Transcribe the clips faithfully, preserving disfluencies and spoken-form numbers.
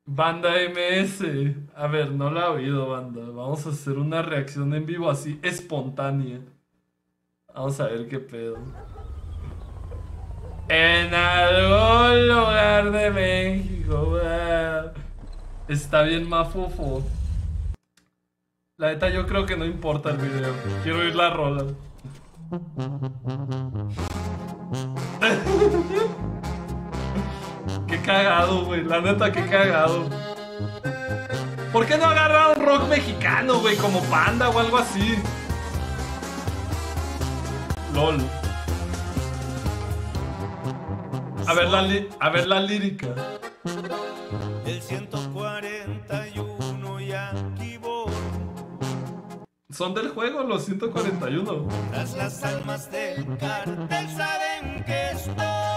Banda M S. A ver, no la he oído, banda. Vamos a hacer una reacción en vivo así, espontánea. Vamos a ver qué pedo. En algún lugar de México. ah, Está bien mafufo. La neta, yo creo que no importa el video. Quiero oír la rola. Qué cagado, güey. La neta, qué cagado. ¿Por qué no agarraron rock mexicano, güey? Como Panda o algo así. LOL. A ver la, li a ver la lírica. El ciento cuarenta y uno Yankee Boy. Son del juego los ciento cuarenta y uno. Las, las almas del cartel saben que estoy.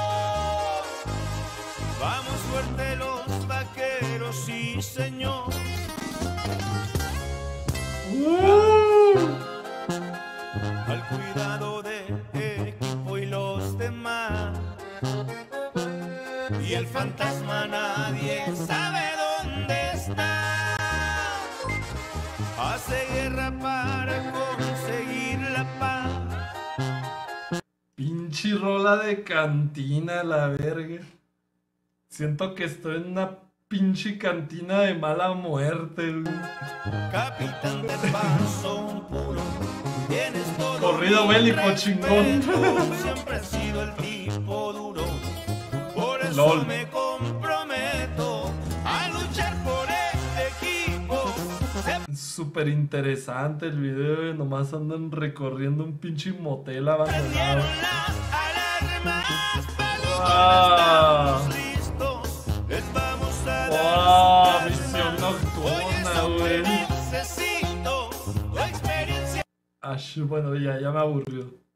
Vamos fuerte los vaqueros, sí señor. Uh. Al cuidado del equipo y los demás. Y el fantasma nadie sabe dónde está. Hace guerra para conseguir la paz. Pinche rola de cantina, la verga. Siento que estoy en una pinche cantina de mala muerte, güey. Capitán del paso puro. Tienes todo. Corrido bélico chingón. Siempre has sido el tipo duro. Por eso LOL. me comprometo a luchar por este equipo. Súper interesante el video, güey. Nomás andan recorriendo un pinche motel abandonado. Prendieron las alarmas. Ah. Estamos listos. Les vamos a ¡Wow! dar. Visión nocturna, güey. Necesito tu experiencia. Ash, bueno, ya, ya me aburrió.